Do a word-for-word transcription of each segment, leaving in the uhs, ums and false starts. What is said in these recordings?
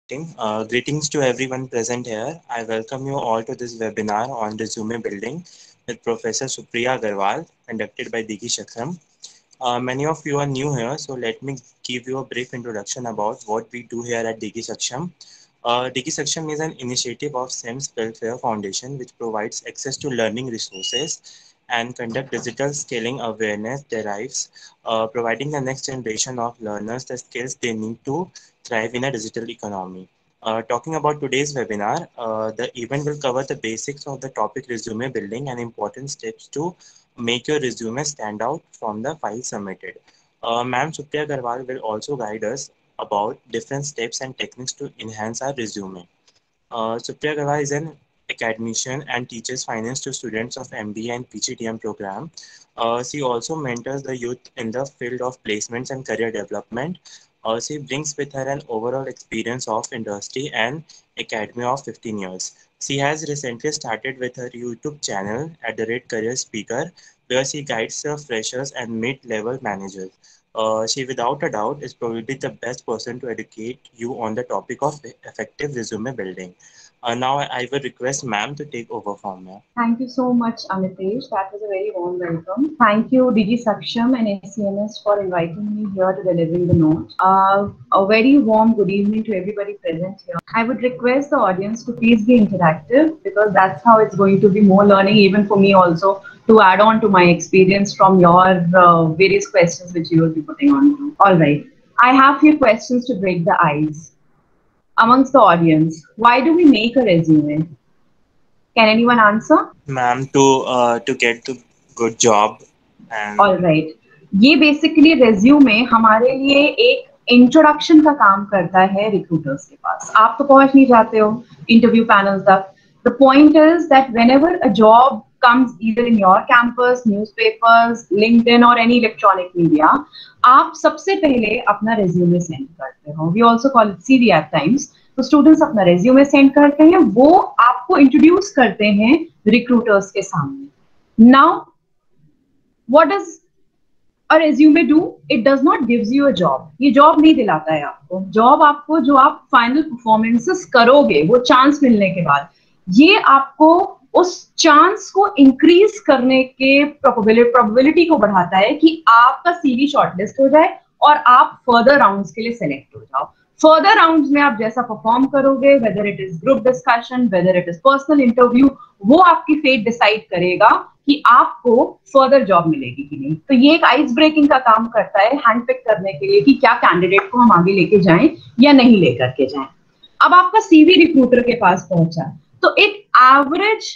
Uh, greetings to everyone present here. I welcome you all to this webinar on resume building with Professor Supriya Agarwal, conducted by Digi Shakram. Uh, many of you are new here, so let me give you a brief introduction about what we do here at Digi Saksham. Uh, Digi Saksham is an initiative of SIMS Welfare Foundation which provides access to learning resources and conduct digital scaling awareness derives, uh, providing the next generation of learners the skills they need to thrive in a digital economy. Uh, talking about today's webinar, uh, the event will cover the basics of the topic resume building and important steps to make your resume stand out from the file submitted. Uh, Ma'am Supriya Garwal will also guide us about different steps and techniques to enhance our resume. Uh, Supriya Garwal is an academician and teaches finance to students of M B A and P G D M program. Uh, she also mentors the youth in the field of placements and career development. Uh, she brings with her an overall experience of industry and academia of fifteen years. She has recently started with her YouTube channel at the rate Career Speaker, where she guides the freshers and mid-level managers. Uh, she, without a doubt, is probably the best person to educate you on the topic of effective resume building. Uh, now, I I will request ma'am to take over from here. Thank you so much, Amitesh. That was a very warm welcome. Thank you, Digi Saksham and S C M S for inviting me here to delivering the note. Uh, a very warm good evening to everybody present here. I would request the audience to please be interactive because that's how it's going to be more learning even for me also to add on to my experience from your uh, various questions which you will be putting on. All right. I have few questions to break the ice. Amongst the audience, why do we make a resume? Can anyone answer? Ma'am, to uh, to get the good job and All right. ये basically resume हमारे लिए एक introduction का काम करता है recruiters के पास. आप तो पहुंच नहीं जाते हो इंटरव्यू पैनल तक. The point is that whenever a job comes either in your campus, newspapers, LinkedIn or any electronic media, आप सबसे पहले अपना रेज्यूमे सेंड करते हो. We also call it C V at times. तो स्टूडेंट्स अपना resume send करते हैं, वो आपको इंट्रोड्यूस करते हैं रिक्रूटर्स के सामने. Now what does a resume do? It does not gives you a job. ये जॉब नहीं दिलाता है आपको. जॉब आपको जो आप फाइनल परफॉर्मेंसेस करोगे वो चांस मिलने के बाद, ये आपको उस चांस को इंक्रीज करने के प्रोबेबिलिटी को बढ़ाता है कि आपका सीवी शॉर्टलिस्ट हो जाए और आप फर्दर राउंड्स के लिए सेलेक्ट हो जाओ. फर्दर राउंड्स में आप जैसा परफॉर्म करोगे, whether it is group discussion, whether it is personal interview, वो आपकी फेट डिसाइड करेगा कि आपको फर्दर जॉब मिलेगी कि नहीं. तो ये एक आइस ब्रेकिंग का काम करता है हैंड पिक करने के लिए कि क्या कैंडिडेट को हम आगे लेके जाएं या नहीं लेकर के जाएं. अब आपका सीवी रिक्रूटर के पास पहुंचा तो एक एवरेज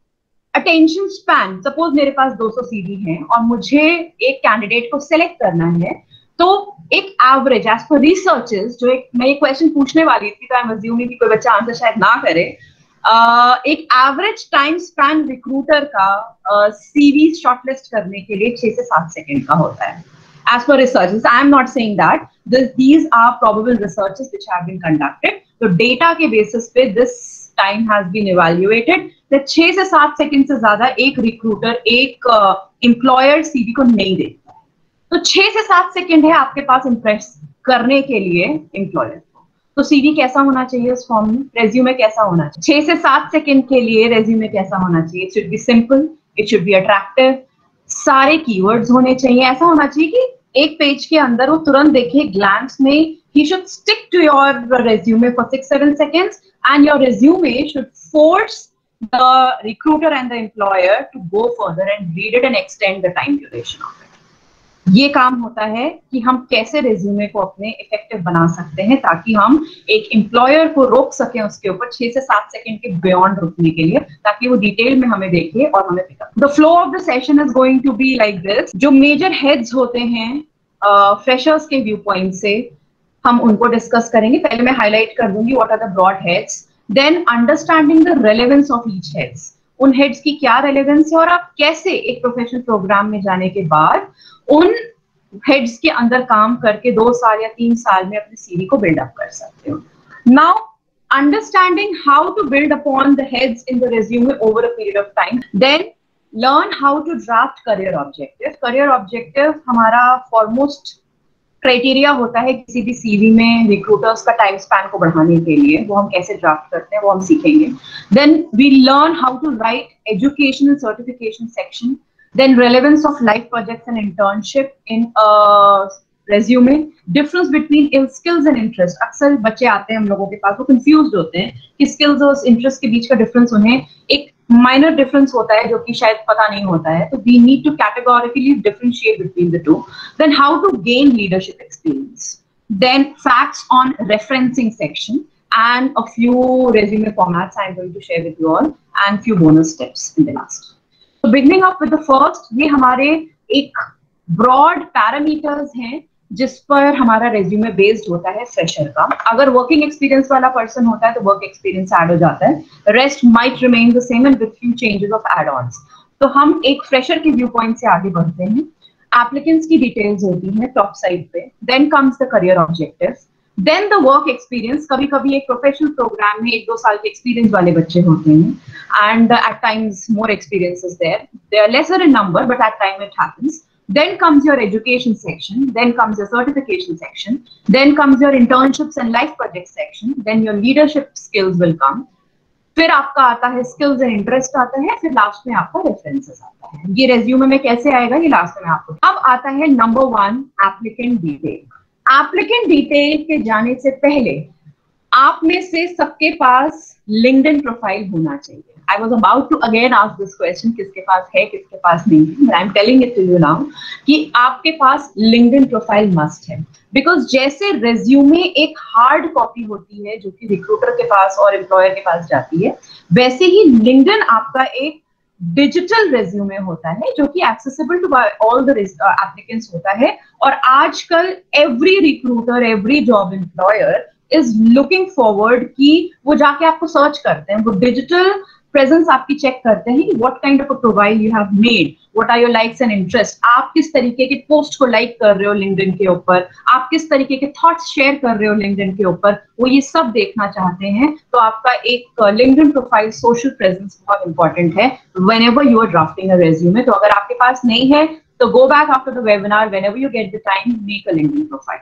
अटेंशन स्पैन, सपोज मेरे पास दो सौ सीवी हैं और मुझे एक कैंडिडेट को सिलेक्ट करना है, तो एक एवरेज एज पर रिसर्चेस, जो एक मैं ये क्वेश्चन पूछने वाली थी तो आई एम अज्यूमिंग कि कोई बच्चा आंसर शायद ना करे, Uh, एक एवरेज टाइम स्पैन रिक्रूटर का सीवी uh, शॉर्टलिस्ट करने के लिए छह से सात सेकंड का होता है. As per researches, I am not saying that. This, these are probable researches which have been conducted. तो डेटा के बेसिस पे this time has been evaluated. तो छह से सात सेकंड से ज्यादा एक रिक्रूटर एक एम्प्लॉयर uh, सीवी को नहीं देता है. तो छह से सात सेकंड है आपके पास इंप्रेस करने के लिए एम्प्लॉयर. तो सीवी कैसा होना चाहिए उस फॉर्म में, रेज्यूमे कैसा होना चाहिए? छह से सात सेकंड के लिए रेज्यूमे कैसा होना चाहिए? It should be simple, it should be attractive, सारे कीवर्ड्स होने चाहिए. ऐसा होना चाहिए कि एक पेज के अंदर वो तुरंत देखे ग्लैंस में. He should stick to your resume for six seven seconds and your resume should force the recruiter and the employer to go further and read it and extend the time duration of it. ये काम होता है कि हम कैसे resume को अपने effective बना सकते हैं ताकि हम एक एम्प्लॉयर को रोक सकें उसके ऊपर छह से सात सेकंड के बियॉन्ड रुकने के लिए, ताकि वो डिटेल में हमें देखे और हमें pickup. The flow of the session is going to be like this. जो मेजर हेड्स होते हैं फ्रेशर्स uh, के व्यू पॉइंट से हम उनको डिस्कस करेंगे. पहले मैं हाईलाइट कर दूंगी what are the broad heads, then understanding the relevance of each heads. उन हेड्स की क्या रेलेवेंस है और आप कैसे एक प्रोफेशनल प्रोग्राम में जाने के बाद उन हेड्स के अंदर काम करके दो साल या तीन साल में अपने सीवी को बिल्डअप कर सकते हो. Now understanding how to build upon the heads in the resume over a period of time, then learn how to draft career objective. Career objective हमारा फॉरमोस्ट क्राइटेरिया होता है किसी भी सीवी में रिक्रूटर्स का टाइम स्पैन को बढ़ाने के लिए, वो हम कैसे ड्राफ्ट करते हैं वो हम सीखेंगे. Then we learn how to write educational certification section, then relevance of life projects and internship in resume, difference between skills and interest. अक्सर बच्चे आते हैं हम लोगों के पास, वो कंफ्यूज्ड होते हैं कि स्किल्स और इंटरेस्ट के बीच का डिफरेंस उन्हें एक माइनर डिफरेंस होता है जो कि शायद पता नहीं होता है. तो we need to categorically differentiate between the two. Then how to gain leadership experience, then facts on referencing section and a few resume formats I'm going to share with you all, and few bonus tips in the last. So beginning up with the first, ये हमारे एक broad parameters हैं जिस पर हमारा resume based होता है fresher का. अगर working experience वाला person होता है तो work experience add हो जाता है, rest might remain the same and with few changes of add-ons. तो हम एक fresher के viewpoint से आगे बढ़ते हैं. Applicants की details होती हैं top side पे, then comes the career objectives. Then the work experience, कभी कभी एक प्रोफेशनल प्रोग्राम में एक दो साल के एक्सपीरियंस वाले बच्चे होते हैं and uh, at times more experience is there. They are lesser in number but at time it happens. Then comes your education section, then comes your certification section, then comes your internships and life project section, then your leadership skills will come. फिर आपका आता है skills and interest आता है, फिर last में आपका references आता है. ये रेज्यूमे में कैसे आएगा ये लास्ट में आपको. अब आता है number one, applicant detail. Applicant detail के जाने से पहले आप में से सबके पास लिंक्डइन प्रोफाइल होना चाहिए. I was about to again ask this question, किसके पास है किसके पास नहीं है. I am telling it to you now कि आपके पास लिंक्डइन प्रोफाइल मस्ट है. बिकॉज जैसे रेज्यूमे एक हार्ड कॉपी होती है जो कि रिक्रूटर के पास और एम्प्लॉयर के पास जाती है, वैसे ही लिंक्डइन आपका एक डिजिटल रेज्यूमे होता है जो कि accessible to all the applicants होता है. और आजकल every recruiter, every job employer is looking forward कि वो जाके आपको सर्च करते हैं, वो डिजिटल प्रेजेंस आपकी चेक करते हैं कि what kind of a profile you have made, what are your likes and interest, आप किस तरीके के पोस्ट को लाइक कर रहे हो लिंक्डइन के ऊपर, आप किस तरीके के थॉट्स शेयर कर रहे हो लिंक्डइन के ऊपर, वो ये सब देखना चाहते हैं. तो आपका एक लिंक्डइन प्रोफाइल, सोशल प्रेजेंस बहुत इंपॉर्टेंट है whenever you are drafting a resume. तो अगर आपके पास नहीं है तो go back after the webinar, whenever you get the time, make a LinkedIn profile.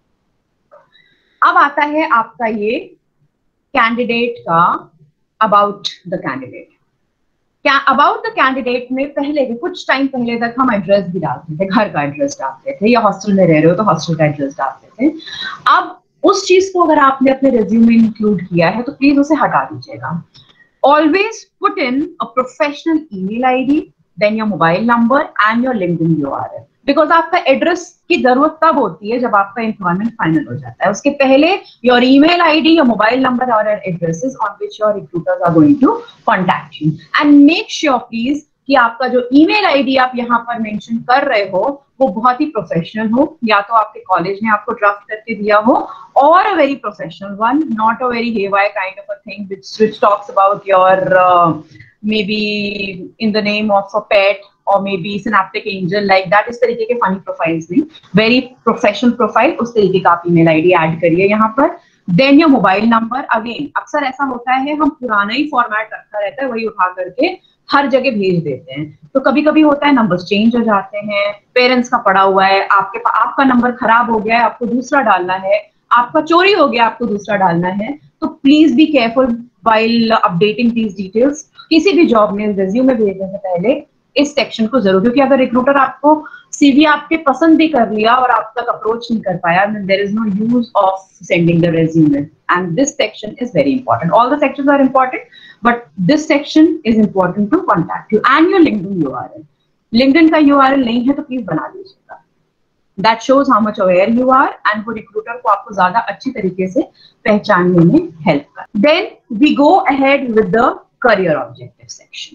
अब आता है आपका ये कैंडिडेट का अबाउट द कैंडिडेट. क्या अबाउट द कैंडिडेट में पहले भी कुछ टाइम पहले तक हम एड्रेस भी डालते थे, घर का एड्रेस डालते थे, या हॉस्टल में रह रहे हो तो हॉस्टल का एड्रेस डालते थे. अब उस चीज को अगर आपने अपने रिज्यूमे में इंक्लूड किया है तो प्लीज उसे हटा दीजिएगा. Always put in a professional email ID, then your mobile number and your LinkedIn URL. Because आपका एड्रेस की जरूरत तब होती है जब आपका एम्प्लॉयमेंट फाइनल हो जाता है. उसके पहले your email ID, your mobile number और addresses on which your recruiters are going to contact you. And make sure please कि आपका जो ईमेल आईडी आप यहाँ पर मेंशन कर रहे हो वो बहुत ही प्रोफेशनल हो, या तो आपके कॉलेज ने आपको ड्राफ्ट करके दिया हो, और a very professional one, not a very heavy kind of a thing which which talks about your uh, maybe in the name of a pet or maybe synaptic angel like that. इस तरीके के funny profiles नहीं, very professional profile, उस तरीके का आप email ID add करिए यहाँ पर. Then your mobile number. Again अक्सर ऐसा होता है हम पुराना ही फॉर्मेट रखा रहता है, वही उठा करके हर जगह भेज देते हैं. तो कभी कभी होता है नंबर्स चेंज हो जाते हैं, पेरेंट्स का पड़ा हुआ है, आपके आपका नंबर खराब हो गया है, आपको दूसरा डालना है, आपका चोरी हो गया, आपको दूसरा डालना है. तो please be careful while updating these details. किसी भी जॉब में रिज्यूमे भेजने से पहले इस सेक्शन को जरूर, क्योंकि अगर रिक्रूटर आपको सीवी आपके पसंद भी कर लिया और आप तक अप्रोच नहीं कर पाया, then there is no use of sending the resume. And this section is very important. All the sections are important, but this section is important to contact you and your LinkedIn U R L. LinkedIn का U R L नहीं है तो please बना लीजिएगा. That shows how much aware you are, and वो recruiter को आपको ज्यादा अच्छी तरीके से पहचानने में हेल्प कर. Then we go ahead with the career objective section.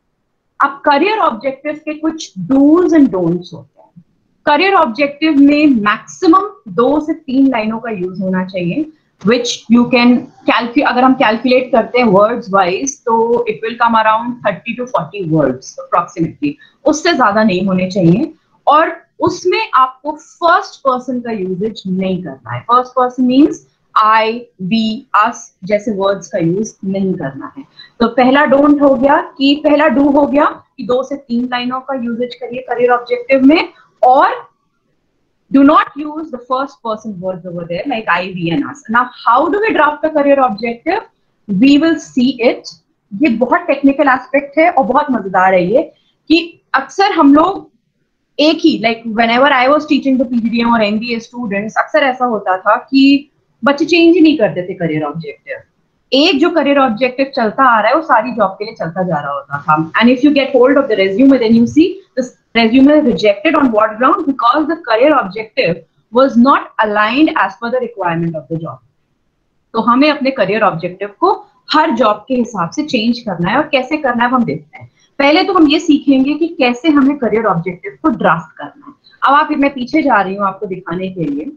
अब करियर ऑब्जेक्टिव के कुछ डूज एंड डोंट्स होते हैं. करियर ऑब्जेक्टिव में मैक्सिमम दो से तीन लाइनों का यूज होना चाहिए, which you can calculate. अगर हम कैलकुलेट करते हैं वर्ड्स वाइज तो it will come around thirty to forty words approximately, उससे ज्यादा नहीं होने चाहिए. और उसमें आपको फर्स्ट पर्सन का यूजेज नहीं करना है. First person means I, we, us जैसे वर्ड्स का यूज नहीं करना है. तो पहला डोंट हो गया कि पहला डू हो गया कि दो से तीन लाइनों का यूजेज करिए करियर ऑब्जेक्टिव में. और Do not use the first person words over there like I, we and us. Now, how do we draft a career objective? We will see it. ये बहुत टेक्निकल एस्पेक्ट है और बहुत मजेदार है ये कि अक्सर हम लोग एक ही like whenever I was teaching the PGDM और एमबीए स्टूडेंट्स, अक्सर ऐसा होता था कि बच्चे चेंज ही नहीं करते थे करियर ऑब्जेक्टिव. एक जो करियर ऑब्जेक्टिव चलता आ रहा है वो सारी जॉब के लिए चलता जा रहा होता था. And if you get hold of the resume then you see this resume rejected on what ground? Because the career objective was not aligned as per the requirement of the job. तो हमें अपने career objective को हर job के हिसाब से change करना है. और कैसे करना है हम देखते हैं. पहले तो हम ये सीखेंगे कि कैसे हमें करियर ऑब्जेक्टिव को ड्राफ्ट करना है. अब आप मैं पीछे जा रही हूँ आपको दिखाने के लिए.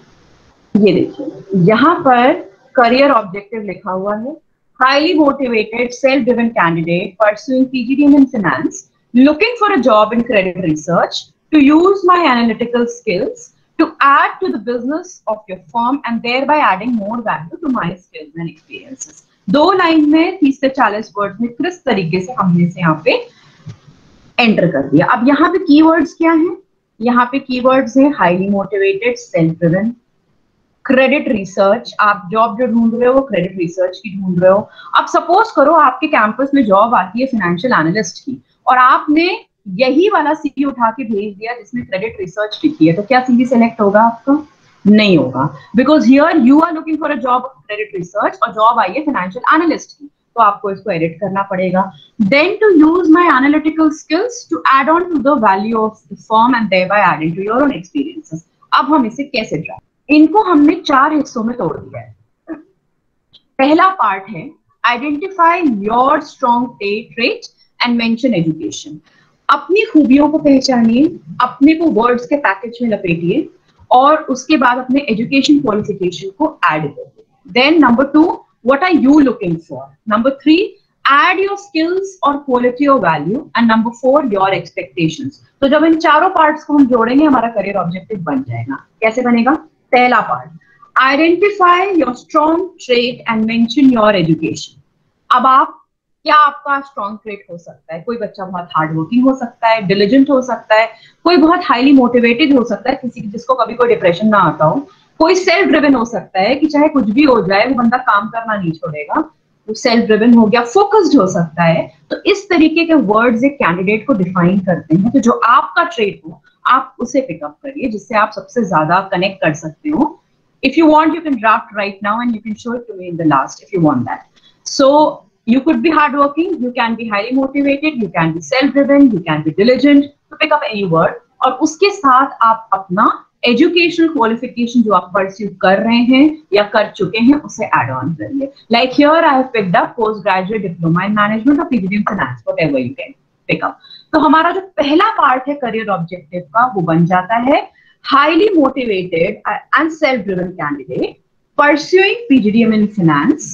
ये देखिए यहाँ पर करियर ऑब्जेक्टिव लिखा हुआ है. Highly motivated self driven candidate pursuing PGDM in finance looking for a job in credit research to use my analytical skills to add to the business of your firm and thereby adding more value to my skills and experiences. दो line में तीस से चालीस words में किस तरीके से हमने इसे यहाँ पे एंटर कर दिया. अब यहाँ पे कीवर्ड्स क्या हैं? यहाँ पे कीवर्ड्स है highly motivated, self driven, credit research. आप जॉब जो ढूंढ रहे हो वो क्रेडिट रिसर्च की ढूंढ रहे हो. अब सपोज करो आपके कैंपस में जॉब आती है फाइनेंशियल एनालिस्ट की और आपने यही वाला सीवी उठा के भेज दिया जिसमें क्रेडिट रिसर्च लिखी है, तो क्या सीवी सेलेक्ट होगा आपका? नहीं होगा. Because here you are looking for a job credit research और जॉब आई है फाइनेंशियल एनालिस्ट की, तो आपको इसको एडिट करना पड़ेगा. Then to use my analytical skills to add on to the value of the firm and thereby add into your own experiences. अब हम इसे कैसे ड्राफ्ट? इनको हमने चार हिस्सों में तोड़ दिया है. पहला पार्ट है identify your strong trait and mention education. अपनी खूबियों को पहचानिए, अपने को वर्ड्स के पैकेज में लपेटिए और उसके बाद अपने एजुकेशन क्वालिफिकेशन को ऐड करिए. Then number two, what are you looking for? Number three, add your skills और quality of value. And number four, your expectations. तो जब इन चारों पार्ट्स को हम जोड़ेंगे हमारा करियर ऑब्जेक्टिव बन जाएगा. कैसे बनेगा? पहला part, identify your strong trait and mention your education. अब आप क्या आपका स्ट्रॉन्ग ट्रेट हो सकता है? कोई बच्चा बहुत हार्ड वर्किंग हो सकता है, डिलिजेंट हो सकता है, कोई बहुत हाईली मोटिवेटेड हो सकता है, किसी जिसको कभी कोई डिप्रेशन ना आता हो, कोई सेल्फ ड्रिवन हो सकता है कि चाहे कुछ भी हो जाए वो बंदा काम करना नहीं छोड़ेगा, वो सेल्फ ड्रिवन हो गया, फोकस्ड हो सकता है. तो इस तरीके के वर्ड्स एक कैंडिडेट को डिफाइन करते हैं. तो जो आपका ट्रेट हो आप उसे पिकअप करिए जिससे आप सबसे ज्यादा कनेक्ट कर सकते हो. If you want you can draft right now and you can show it to me in the last if you want that. So you could be hardworking, you can be highly motivated, you can be self-driven, you can be diligent. To pick up any word और उसके साथ आप अपना educational qualification जो आप pursue कर रहे हैं या कर चुके हैं उसे एड ऑन करिए. Like here I have picked up post graduate diploma in management और PGDM finance, whatever you can pick up. तो हमारा जो पहला पार्ट है करियर ऑब्जेक्टिव का वो बन जाता है highly motivated and self driven candidate pursuing PGDM in finance.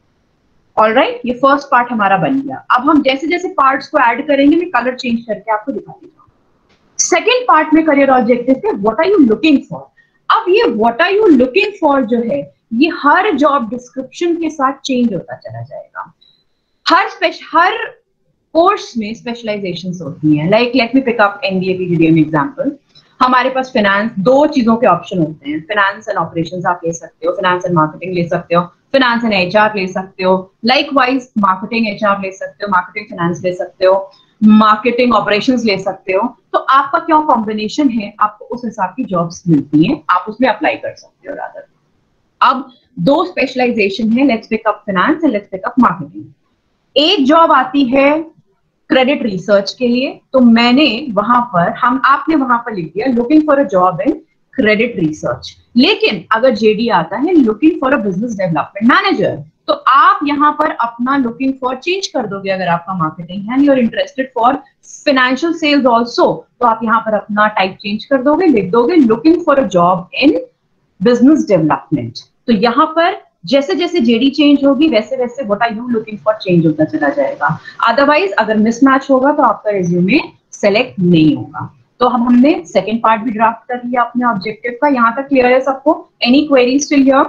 All right, ये फर्स्ट पार्ट हमारा बन गया. अब हम जैसे जैसे पार्ट्स को ऐड करेंगे मैं कलर चेंज करके आपको दिखा देता हूँ. सेकेंड पार्ट में करियर ऑब्जेक्टिव है what are you looking for. अब ये what are you looking for जो है ये हर जॉब डिस्क्रिप्शन के साथ चेंज होता चला जाएगा. हर स्पेशल हर कोर्स में स्पेशलाइजेशंस होती हैं. Like let me pick up MBA PGDM example. हमारे पास फाइनेंस दो चीजों के ऑप्शन होते हैं. फाइनेंस एंड ऑपरेशंस आप ले सकते हो, फाइनेंस एंड मार्केटिंग ले सकते हो, फाइनेंस एंड एचआर ले सकते हो, लाइकवाइज मार्केटिंग एचआर ले सकते हो, मार्केटिंग फाइनेंस ले सकते हो, मार्केटिंग ऑपरेशंस ले सकते हो. तो आपका क्या कॉम्बिनेशन है आपको उस हिसाब की जॉब्स मिलती हैं, आप उसमें अप्लाई कर सकते हो. रादर अब दो स्पेशलाइजेशन है, let's pick up finance and let's pick up marketing. एक जॉब आती है क्रेडिट रिसर्च के लिए, तो मैंने वहां पर हम आपने वहां पर लिख दिया looking for a job in credit research. लेकिन अगर जेडी आता है looking for a business development manager, तो आप यहाँ पर अपना लुकिंग फॉर चेंज कर दोगे. अगर आपका मार्केटिंग है, you are interested for financial sales also, तो आप यहाँ पर अपना टाइप चेंज कर दोगे, लिख दोगे looking for a job in business development. तो यहाँ पर जैसे जैसे जेडी चेंज होगी वैसे वैसे what are you looking for change होता चला जाएगा. अदरवाइज अगर मिसमैच होगा तो आपका रिज्यूमे सेलेक्ट नहीं होगा. तो हम हमने सेकेंड पार्ट भी ड्राफ्ट कर लिया अपने ऑब्जेक्टिव का. यहाँ तक क्लियर है सबको? Any queries till here?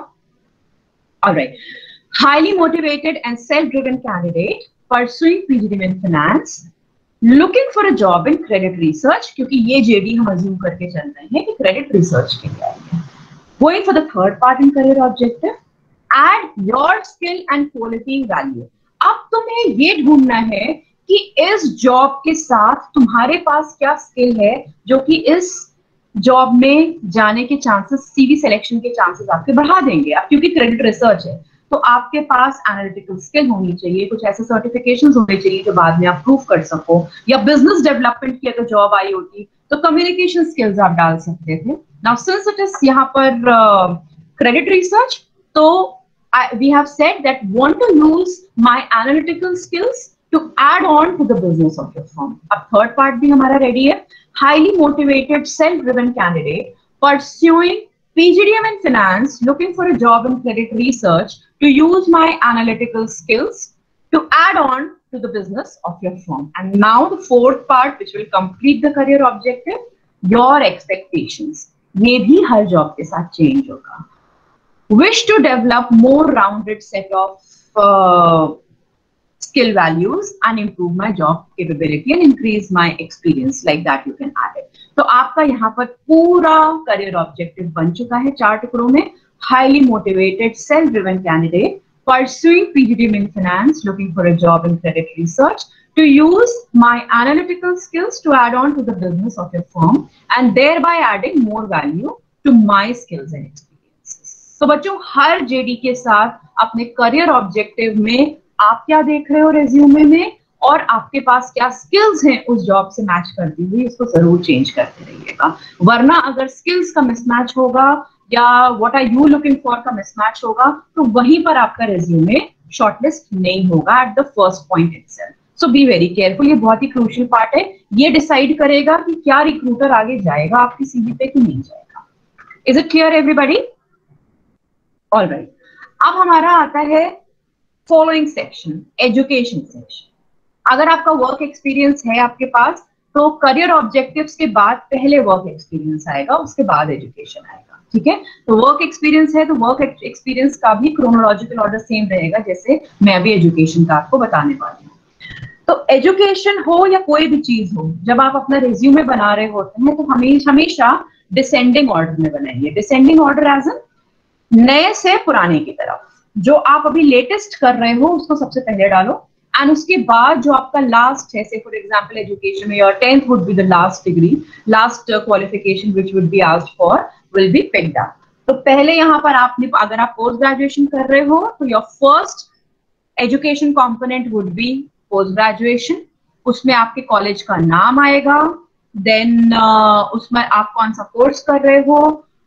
Alright. Highly motivated and self driven candidate pursuing PGDM in finance looking for a job in credit research, क्योंकि ये जेडी हम अज्यूम करके चल रहे हैं कि क्रेडिट रिसर्च के लिए आएंगे। Going for the third part in career objective, add your skill and quality value. अब तुम्हें ये ढूंढना है कि इस जॉब के साथ तुम्हारे पास क्या स्किल है जो कि इस जॉब में जाने के चांसेस, सीवी सिलेक्शन के चांसेस आपके बढ़ा देंगे। अब क्योंकि क्रेडिट रिसर्च है तो आपके पास एनालिटिकल स्किल होनी चाहिए, कुछ ऐसे सर्टिफिकेशंस होने चाहिए जो बाद में आप प्रूव कर सको, या बिजनेस डेवलपमेंट की अगर जॉब आई होती तो कम्युनिकेशन स्किल्स आप डाल सकते थे। नाउ सिंस इट इज यहाँ पर क्रेडिट uh, रिसर्च, तो I, we have said that want to use my analytical skills to add on to the business of your firm. अब third part भी हमारा ready है, highly motivated, self-driven candidate pursuing P G D M in finance, looking for a job in credit research to use my analytical skills to add on to the business of your firm. And now the fourth part, which will complete the career objective, your expectations. ये भी हर job के साथ change होगा. Wish to develop more rounded set of uh, skill values and improve my job capability and increase my experience, like that you can add it. तो आपका यहाँ पर पूरा career objective बन चुका है चार टुकड़ों में। Highly motivated, self-driven candidate pursuing P G D M in finance, looking for a job in credit research to use my analytical skills to add on to the business of your firm and thereby adding more value to my skills and experience. तो बच्चों, हर JD के साथ अपने career objective में आप क्या देख रहे हो रेज्यूमे में, और आपके पास क्या स्किल्स हैं उस जॉब से मैच करती हुई, इसको जरूर चेंज करते रहिएगा। वरना अगर स्किल्स का मिसमैच होगा या what are you looking for का मिसमैच होगा तो वहीं पर आपका रेज्यूमे शॉर्टलिस्ट नहीं होगा at the first point itself. So be very careful, ये बहुत ही क्रूशियल पार्ट है। ये डिसाइड करेगा कि क्या रिक्रूटर आगे जाएगा आपकी सीवी पे कि नहीं जाएगा। Is it clear everybody? All right. अब हमारा आता है फॉलोइंग सेक्शन, एजुकेशन सेक्शन। अगर आपका वर्क एक्सपीरियंस है आपके पास तो करियर ऑब्जेक्टिव्स के बाद पहले वर्क एक्सपीरियंस आएगा, उसके बाद एजुकेशन आएगा। ठीक है, तो वर्क एक्सपीरियंस है तो वर्क एक्सपीरियंस का भी क्रोनोलॉजिकल ऑर्डर सेम रहेगा जैसे मैं अभी एजुकेशन का आपको बताने वाली हूँ। तो एजुकेशन हो या कोई भी चीज हो, जब आप अपना रिज्यूमे बना रहे होते हैं तो हमेशा हमेशा डिसेंडिंग ऑर्डर में बनाइए। डिसेंडिंग ऑर्डर एज एन नए से पुराने की तरफ, जो आप अभी लेटेस्ट कर रहे हो उसको सबसे पहले डालो, एंड उसके बाद जो आपका लास्ट है, से फॉर एग्जांपल एजुकेशन में your tenth would be the last degree, last qualification which would be asked for will be picked up. तो पहले यहाँ पर आपने, अगर आप पोस्ट ग्रेजुएशन कर रहे हो तो your first education component would be post graduation, उसमें आपके कॉलेज का नाम आएगा, देन uh, उसमें आप कौन सा कोर्स कर रहे हो,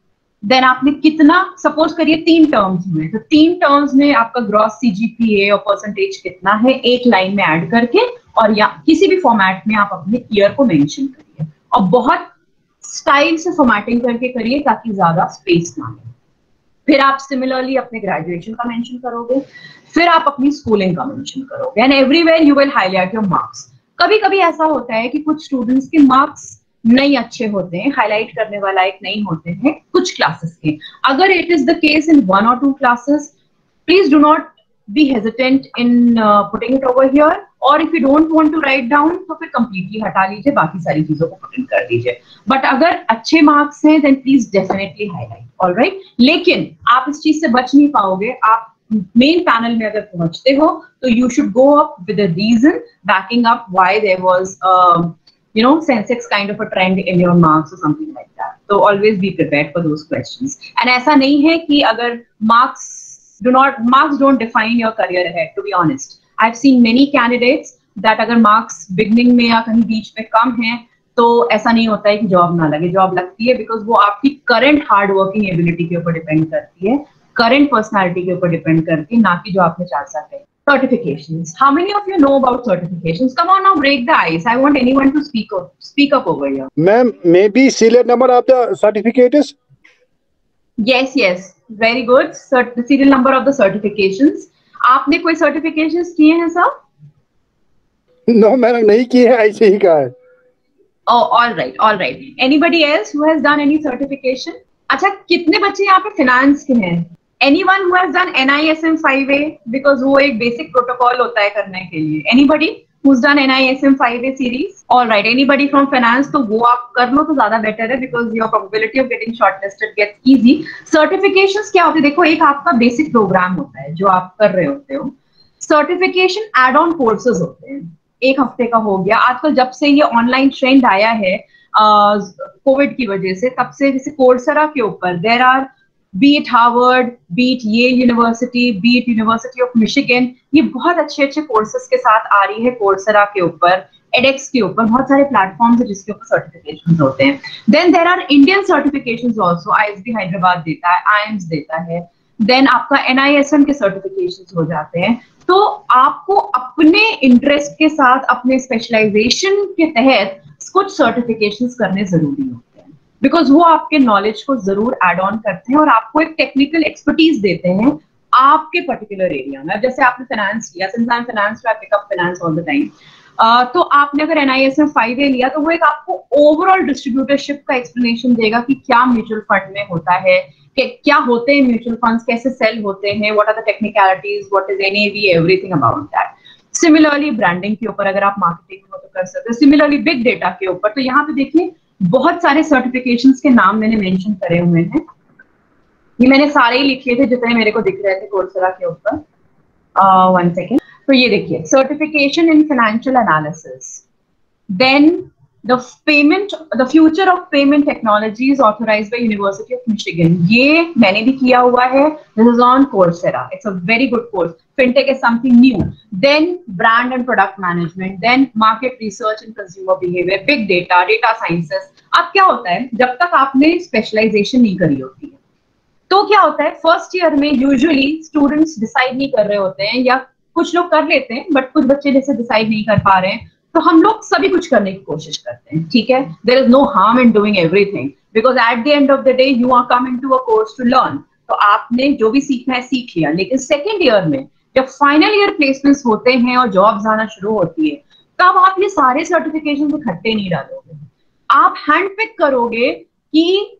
देन आपने कितना, सपोज करिए तीन टर्म्स में, तो तीन टर्म्स में आपका ग्रॉस सीजीपीए और परसेंटेज कितना है एक लाइन में ऐड करके, और या किसी भी फॉर्मेट में आप अपने ईयर को मेंशन करिए, और बहुत स्टाइल से फॉर्मेटिंग करके करिए ताकि ज्यादा स्पेस ना ले। फिर आप सिमिलरली अपने ग्रेजुएशन का मेंशन करोगे, फिर आप अपनी स्कूलिंग का मेंशन करोगे, and everywhere you will highlight your marks. कभी कभी ऐसा होता है कि कुछ स्टूडेंट्स के मार्क्स नहीं अच्छे होते हैं, हाईलाइट करने वाला एक नहीं होते हैं कुछ क्लासेस के। अगर it is the case in one और two classes, please do not be hesitant in putting it over here, और if you don't want to write down तो फिर कंप्लीटली हटा लीजिए, बाकी सारी चीजों को पुट इन कर दीजिए। बट अगर अच्छे मार्क्स हैं then please definitely highlight, alright. लेकिन आप इस चीज से बच नहीं पाओगे, आप मेन पैनल में अगर पहुंचते हो तो you should go up with a reason backing up why there was you know, Sensex kind of a trend in your marks or something like that. So always be prepared for those questions. And ऐसा नहीं है कि अगर marks do not, marks don't define your career ahead, to be honest. I've seen many candidates that अगर marks beginning में या कहीं बीच में कम हैं तो ऐसा नहीं होता है कि जॉब ना लगे, जॉब लगती है, बिकॉज वो आपकी करंट हार्ड वर्किंग एबिलिटी के ऊपर डिपेंड करती है, करंट पर्सनालिटी के ऊपर डिपेंड करती है, ना कि जो आपने चार साल कही। Certifications. How many of you know about certifications? Come on now, break the ice. I want anyone to speak up. Speak up over here. Ma'am, maybe serial number of the certificate is? Yes, yes. Very good. Cert the serial number of the certifications. आपने कोई certifications किए हैं sir? No, मैंने नहीं किए हैं, ऐसे ही कहा है। Oh, all right, all right. Anybody else who has done any certification? अच्छा, कितने बच्चे यहाँ पे finance के हैं? Anyone who has done N I S M five A, because वो एक basic protocol होता है करने के लिए. Anybody? who's done N I S M five A series? All right, anybody from finance? तो वो आप कर लो तो ज्यादा better है because your probability of getting shortlisted gets easy. Certifications क्या होते हैं? देखो, एक आपका basic program होता है जो आप कर रहे होते हो. Certification add-on courses होते हैं. एक हफ्ते का हो गया. आजकल जब से ये online trend आया है कोविड की वजह से, तब से जैसे कोर्सेरा के ऊपर there are be it Harvard, be it Yale University, be it University of Michigan, ये बहुत अच्छे अच्छे कोर्सेज के साथ आ रही है कोर्सेरा के ऊपर, edX के ऊपर, बहुत सारे प्लेटफॉर्म्स हैं जिसके ऊपर सर्टिफिकेशंस होते हैं. Then there are Indian certifications also, I S B Hyderabad देता है, I I M S देता है, then आपका N I S M के सर्टिफिकेशंस हो जाते हैं. तो आपको अपने इंटरेस्ट के साथ अपने स्पेशलाइजेशन के तहत कुछ सर्टिफिकेशंस करने जरूरी होते हैं, बिकॉज वो आपके नॉलेज को जरूर एड ऑन करते हैं और आपको एक टेक्निकल एक्सपर्टीज देते हैं आपके पर्टिकुलर एरिया में. जैसे आपने फाइनेंस किया, since I am finance, I pick up finance all the time, तो आपने अगर N I S M five A लिया तो वो एक आपको ओवरऑल डिस्ट्रीब्यूटरशिप का एक्सप्लेनेशन देगा कि क्या म्यूचुअल फंड में होता है, कि क्या होते हैं म्यूचुअल फंड्स, कैसे सेल होते हैं, what are the technicalities, what is N A V, everything about that. Similarly branding के ऊपर अगर आप मार्केटिंग में हो तो कर सकते हैं. सिमिलरली बिग डेटा के ऊपर, तो यहाँ पे देखिए बहुत सारे सर्टिफिकेशंस के नाम मैंने मेंशन करे हुए हैं. ये मैंने सारे ही लिखे थे जितने मेरे को दिख रहे थे कोर्सेरा के ऊपर. One second. तो ये देखिए, certification in financial analysis, then the payment, the future of payment technologies authorised by university of Michigan, ये मैंने भी किया हुआ है. This is on Coursera, it's a very good course. Fintech is something new. Then brand and product management, then market research and consumer behavior, big data, data sciences. अब क्या होता है, जब तक आपने स्पेशलाइजेशन नहीं करी होती है तो क्या होता है, फर्स्ट ईयर में यूजुअली स्टूडेंट्स डिसाइड नहीं कर रहे होते हैं, या कुछ लोग कर लेते हैं बट कुछ बच्चे जैसे डिसाइड नहीं कर पा रहे हैं. तो हम लोग सभी कुछ करने की कोशिश करते हैं, ठीक है. There is no harm in doing everything, because at the end of the day you are coming to a course to learn. तो आपने जो भी सीखना है सीख लिया, लेकिन सेकेंड ईयर में जब फाइनल ईयर प्लेसमेंट्स होते हैं और जॉब्स आना शुरू होती है, तब आप ये सारे सर्टिफिकेशन इकट्ठे नहीं डालोगे. आप हैंड पिक करोगे कि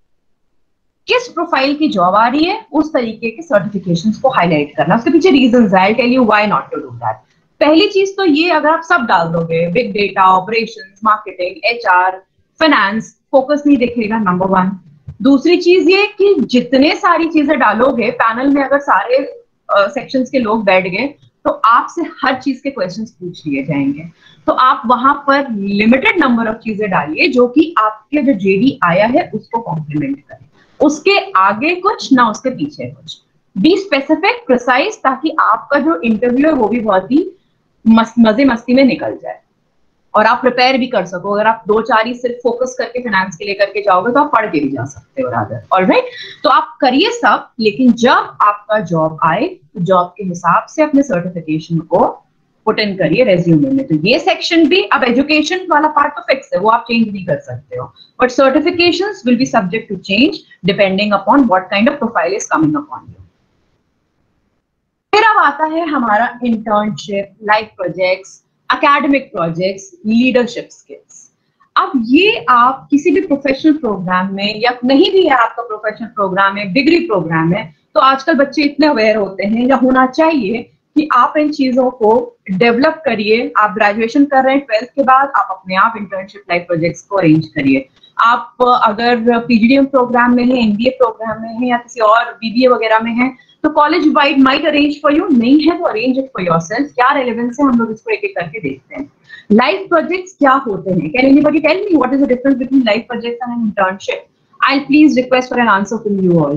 किस प्रोफाइल की जॉब आ रही है, उस तरीके के सर्टिफिकेशंस को हाईलाइट करना. उसके पीछे रीजंस है, I tell you why not to do that. पहली चीज तो ये, अगर आप सब डाल दोगे, big data, operations, marketing, H R, finance, focus नहीं दिखेगा, नंबर वन. दूसरी चीज ये कि जितने सारी चीजें डालोगे, पैनल में अगर सारे सेक्शंस uh, के लोग बैठ गए तो आपसे हर चीज के क्वेश्चंस पूछ लिए जाएंगे. तो आप वहां पर लिमिटेड नंबर ऑफ चीजें डालिए जो कि आपके जो जेडी आया है उसको कॉम्प्लीमेंट करे. उसके आगे कुछ ना, उसके पीछे कुछ. बी स्पेसिफिक, प्रिसाइज, ताकि आपका जो इंटरव्यू है वो भी बहुत ही मस्त, मजे मस्ती में निकल जाए और आप प्रिपेयर भी कर सको. अगर आप दो चार ही सिर्फ फोकस करके फाइनेंस के लिए करके जाओगे तो आप पढ़ के भी जा सकते हो रादर. ऑलराइट, तो आप करिए सब, लेकिन जब आपका जॉब आए तो जॉब के हिसाब से अपने सर्टिफिकेशन को पुट इन करिए रेज्यूमे में. तो ये सेक्शन भी, अब एजुकेशन वाला पार्ट तो फिक्स है, वो आप चेंज नहीं कर सकते हो, but certifications will be subject to change depending upon what kind of profile is coming upon you. फिर अब आता है हमारा internship, life projects, academic projects, leadership skills. अब ये आप किसी भी प्रोफेशनल प्रोग्राम में, या नहीं भी है आपका प्रोफेशनल प्रोग्राम है, डिग्री प्रोग्राम है, तो आजकल बच्चे इतने अवेयर होते हैं या होना चाहिए कि आप इन चीजों को डेवलप करिए. आप ग्रेजुएशन कर रहे हैं, ट्वेल्थ के बाद आप अपने आप इंटर्नशिप, लाइफ प्रोजेक्ट्स को अरेंज करिए. आप अगर पीजीडीएम प्रोग्राम में है, एमबीए प्रोग्राम में है, या किसी और बीबीए वगैरह में है, तो college wide might arrange for you. नहीं है तो अरेंज इट फॉर योरसेल्फ. क्या रेलेवेंस है, हम लोग इसको एक एक करके देखते हैं. लाइफ प्रोजेक्ट्स क्या होते हैं? Can anybody tell me what is the difference between life projects and internship? I will please request for an answer from you all.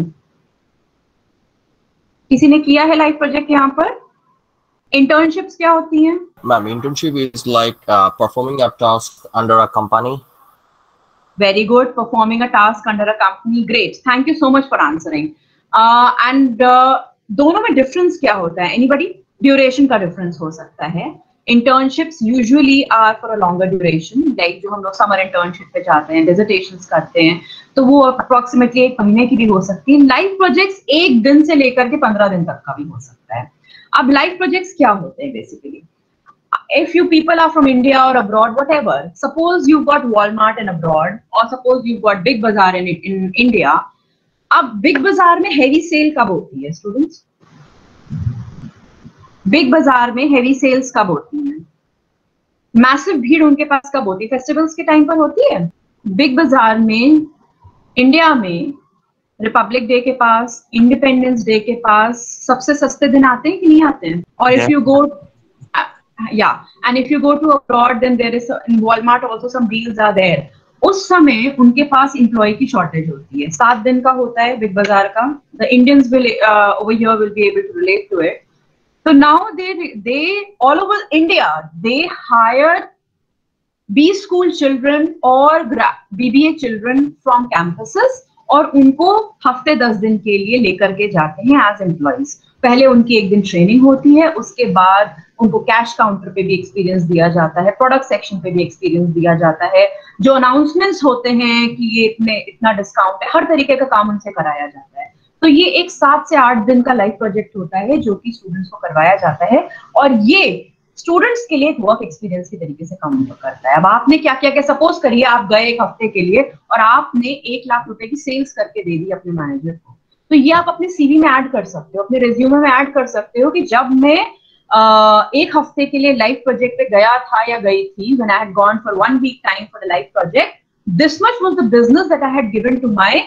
किसी ने किया है लाइफ प्रोजेक्ट यहाँ पर? इंटर्नशिप्स क्या होती हैं? Ma'am, internship is like uh, performing a task under a company. Very good. Performing a task under a company. Great. Thank you so much for answering. Uh, and uh, दोनों में difference क्या होता है? Anybody? Duration का difference हो सकता है. Internships usually are for a longer duration. Like जो हम लोग समर इंटर्नशिप पे जाते हैं, डिसर्टेशंस करते हैं, तो वो अप्रोक्सीमेटली एक महीने की भी हो सकती है. लाइफ प्रोजेक्ट्स एक दिन से लेकर के पंद्रह दिन तक का भी हो सकता है. अब लाइफ प्रोजेक्ट्स क्या होते हैं basically? If you people are from India or abroad, whatever, suppose you've got Walmart in abroad, or suppose you've got Big Bazaar in in India. अब बिग बाजार में हैवी सेल कब होती है स्टूडेंट्स? बिग बाजार में heavy sales कब होती हैं? Massive भीड़ उनके पास कब होती है? फेस्टिवल्स के टाइम पर होती है। बिग बाजार में इंडिया में रिपब्लिक डे के पास, इंडिपेंडेंस डे के पास सबसे सस्ते दिन आते हैं कि नहीं आते हैं? और इफ यू गो या and if you go to abroad then there is in Walmart also some deals are there. उस समय उनके पास एम्प्लॉय की शॉर्टेज होती है। सात दिन का होता है बिग बाजार का। The Indians will over here will be able to relate to it. So now they they all over India they hire B school children or B B A children from campuses और उनको हफ्ते दस दिन के लिए लेकर के जाते हैं एज एम्प्लॉइज। पहले उनकी एक दिन ट्रेनिंग होती है, उसके बाद उनको कैश काउंटर पे भी एक्सपीरियंस दिया जाता है, प्रोडक्ट सेक्शन पे भी एक्सपीरियंस दिया जाता है, जो अनाउंसमेंट्स होते हैं कि ये इतने इतना डिस्काउंट है, हर तरीके का काम उनसे कराया जाता है। तो ये एक सात से आठ दिन का लाइव प्रोजेक्ट होता है जो कि स्टूडेंट्स को करवाया जाता है और ये स्टूडेंट्स के लिए एक वर्क एक्सपीरियंस की तरीके से काम करता है। अब आपने क्या क्या क्या सपोज करिए आप गए एक हफ्ते के लिए और आपने एक लाख रुपए की सेल्स करके दे दी अपने मैनेजर को, तो ये आप अपने सीवी में ऐड कर सकते हो, अपने रिज्यूमे में ऐड कर सकते हो कि जब मैं आ, एक हफ्ते के लिए लाइव प्रोजेक्ट पे गया था या गई थी, when I had gone for one week time for the live project, this much was the business that I had given to my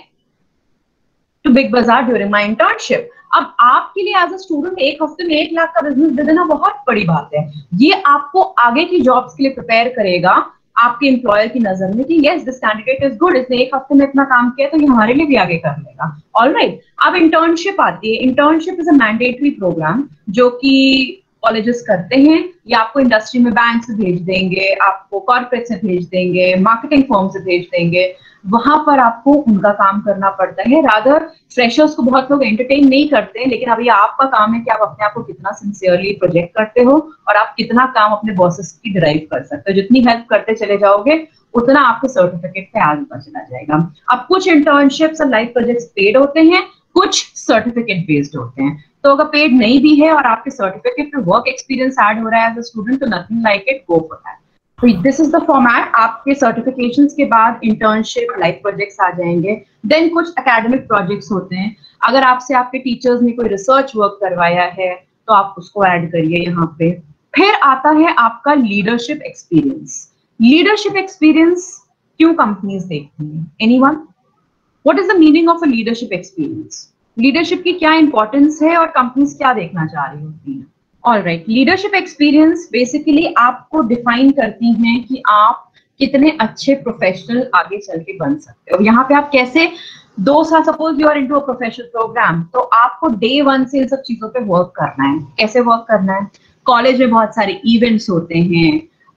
to Big Bazaar during my internship. अब आपके लिए एज अ स्टूडेंट एक हफ्ते में एक लाख का business दे देना बहुत बड़ी बात है। ये आपको आगे की जॉब्स के लिए प्रिपेयर करेगा आपके एम्प्लॉयर की नजर में कि yes this candidate is good, इसने एक हफ्ते में इतना काम किया तो ये हमारे लिए भी आगे कर लेगा। ऑलराइट, अब इंटर्नशिप आती है। Internship is a mandatory program जो कि कॉलेजेस करते हैं। ये आपको इंडस्ट्री में बैंक से भेज देंगे, आपको कॉर्पोरेट से भेज देंगे, मार्केटिंग फर्म से भेज देंगे, वहां पर आपको उनका काम करना पड़ता है। रादर फ्रेशर्स को बहुत लोग एंटरटेन नहीं करते, लेकिन अभी आपका काम है कि आप अपने आप को कितना सिंसियरली प्रोजेक्ट करते हो और आप कितना काम अपने बॉसेस की ड्राइव कर सकते हो। जितनी हेल्प करते चले जाओगे उतना आपके सर्टिफिकेट पे आगे बढ़ चला जाएगा। अब कुछ इंटर्नशिप्स और लाइव प्रोजेक्ट्स पेड होते हैं, कुछ सर्टिफिकेट बेस्ड होते हैं। तो अगर पेड नहीं भी है और आपके सर्टिफिकेट पे वर्क एक्सपीरियंस ऐड हो रहा है एज अ स्टूडेंट, तो nothing like it, go for that. तो दिस इज द फॉर्मेट। आपके सर्टिफिकेशंस के बाद इंटर्नशिप, लाइव प्रोजेक्ट्स आ जाएंगे। देन कुछ एकेडमिक प्रोजेक्ट्स होते हैं। अगर आपसे आपके टीचर्स ने कोई रिसर्च वर्क करवाया है तो आप उसको ऐड करिए यहाँ पे। फिर आता है आपका लीडरशिप एक्सपीरियंस। लीडरशिप एक्सपीरियंस क्यों कंपनीज देखती हैं? Anyone? What is the meaning of a leadership experience? Leadership की क्या इंपॉर्टेंस है और कंपनीज क्या देखना चाह रही होती हैं? All right, leadership experience basically आपको डिफाइन करती हैं कि आप कितने अच्छे प्रोफेशनल आगे चल के बन सकते हो। यहाँ पे आप कैसे दो साल, suppose you are into a professional program, तो आपको डे वन से इन सब चीजों पे वर्क करना है। कैसे वर्क करना है? कॉलेज में बहुत सारे इवेंट्स होते हैं,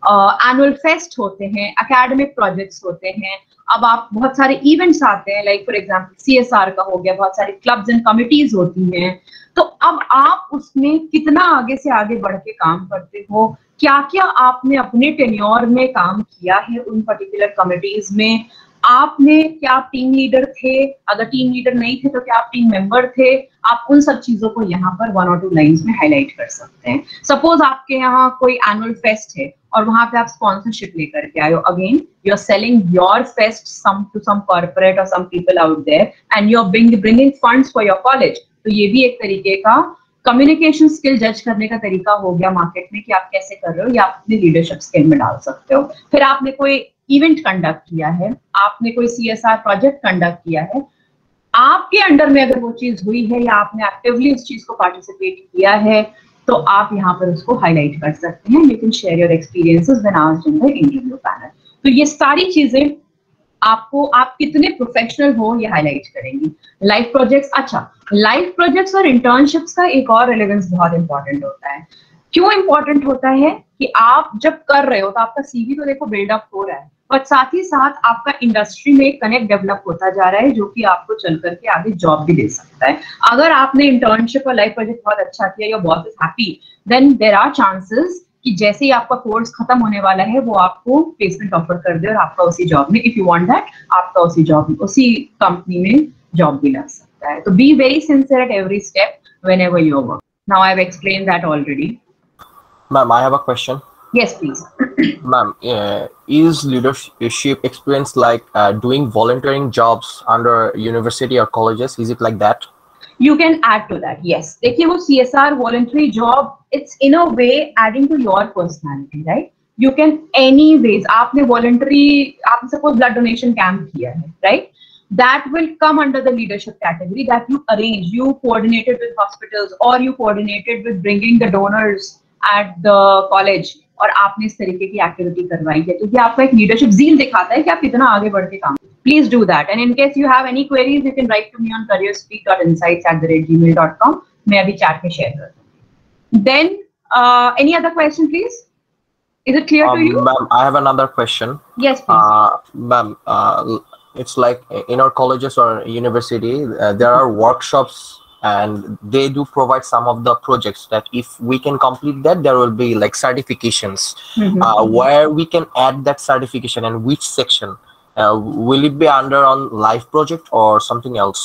एनुअल फेस्ट होते हैं, एकेडमिक प्रोजेक्ट्स होते हैं। अब आप बहुत सारे इवेंट्स आते हैं, लाइक फॉर एग्जांपल सीएसआर का हो गया, बहुत सारी क्लब्स एंड कमिटीज होती हैं। तो अब आप उसमें कितना आगे से आगे बढ़ के काम करते हो, क्या क्या आपने अपने टेन्योर में काम किया है उन पर्टिकुलर कमिटीज में, आपने क्या आप टीम लीडर थे, अगर टीम लीडर नहीं थे तो क्या आप टीम मेंबर थे, आप उन सब चीजों को यहाँ पर वन और टू लाइंस में हाईलाइट कर सकते हैं। सपोज आपके यहाँ कोई एनुअल फेस्ट है और वहां पे आप स्पॉन्सरशिप लेकर के आए हो, again you are selling your fest some to some corporate और some people out there and you are bringing funds for your college. तो ये भी एक तरीके का कम्युनिकेशन स्किल जज करने का तरीका हो गया मार्केट में कि आप कैसे कर रहे हो, या आप अपनी लीडरशिप स्किल में डाल सकते हो। फिर आपने कोई इवेंट कंडक्ट किया है, आपने कोई सीएसआर प्रोजेक्ट कंडक्ट किया है, आपके अंडर में अगर वो चीज हुई है या आपने एक्टिवली उस चीज को पार्टिसिपेट किया है, तो आप यहाँ पर उसको हाईलाइट कर सकते हैं। You can share your experiences when asked in the interview panel. तो ये सारी चीजें आपको आप कितने प्रोफेशनल हो ये हाईलाइट करेंगी। लाइव प्रोजेक्ट्स, अच्छा लाइव प्रोजेक्ट्स और इंटर्नशिप्स का एक और रिलेवेंस बहुत इंपॉर्टेंट होता है। क्यों इंपॉर्टेंट होता है कि आप जब कर रहे हो तो आपका सीवी तो देखो बिल्डअप हो रहा है, और साथ ही साथ आपका इंडस्ट्री में कनेक्ट डेवलप होता जा रहा है जो कि आपको चल करके आगे जॉब भी दे सकता है। अगर आपने इंटर्नशिप और लाइव प्रोजेक्ट बहुत अच्छा किया, your boss is happy, then there are chances कि जैसे ही आपका कोर्स खत्म होने वाला है वो आपको प्लेसमेंट ऑफर कर दे और आपका उसी जॉब में, इफ यू वांट दैट, आपका उसी जॉब उसी कंपनी में जॉब भी लग सकता है। तो be very sincere at every step whenever you work. Now I have explained that already. Ma'am, I have a question. Yes, please. Ma'am, uh, is leadership experience like uh, doing volunteering jobs under university or colleges? Is it like that? You can add to that, yes. देखिए वो C S R voluntary job, it's in a way adding to your personality, right? You can anyways, आपने voluntary, आपने suppose blood donation camp किया है, right? That will come under the leadership category that you arrange, you coordinated with hospitals or you coordinated with bringing the donors at the college और आपने इस तरीके की activity करवाई है, तो ये आपका एक लीडरशिप जील दिखाता है कि आप कितना आगे बढ़ के काम. Please do that. And in case you have any queries, you can write to me on careerspeak dot insights at the rate gmail dot com. मैं अभी chat में share कर दूँगी. Then uh, any other question, please? Is it clear um, to you? Ma'am, I have another question. Yes, please. Uh, ma'am, uh, it's like in our colleges or university, uh, there are workshops and they do provide some of the projects that if we can complete that, there will be like certifications. Mm-hmm. uh, where we can add that certification and which section. Uh, will it be under on life project or something else?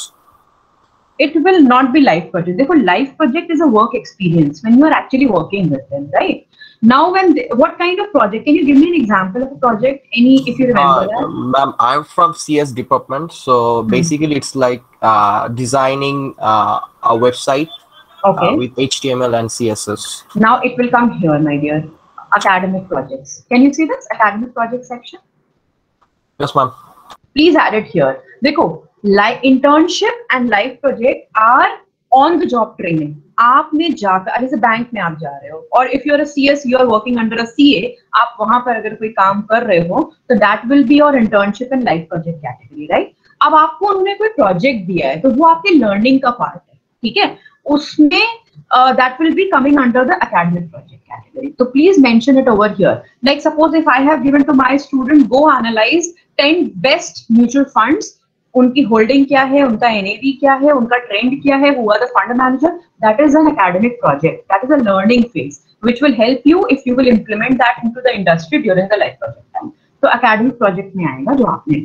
It will not be life project. Therefore, life project is a work experience when you are actually working with them, right? Now, when they, what kind of project? Can you give me an example of a project? Any, if you remember uh, that? Ma'am, I'm from C S department, so mm-hmm. basically it's like uh, designing uh, a website okay. uh, with H T M L and C S S. Now it will come here, my dear. Academic projects. Can you see this academic project section? Yes, ma'am. Please add it here. देखो, like internship and life project are on the job training. आपने जाकर, जैसे bank में आप जा रहे हो, और if you're a C S, you are working under a C A, आप वहां पर अगर कोई काम कर रहे हो, तो that will be your internship and life project category, right? अब आपको उन्होंने कोई project दिया है, तो वो आपके learning का part है, ठीक है? उसमें uh, that will be coming under the academic project category. So please mention it over here. Like suppose if I have given to my student, go analyze ten best mutual funds. उनकी holding क्या है, उनका N A V क्या है, उनका trend क्या है, who are the fund manager. That is an academic project. That is a learning phase, which will help you if you will implement that into the industry during the life project time. तो academic project में आएगा जो आपने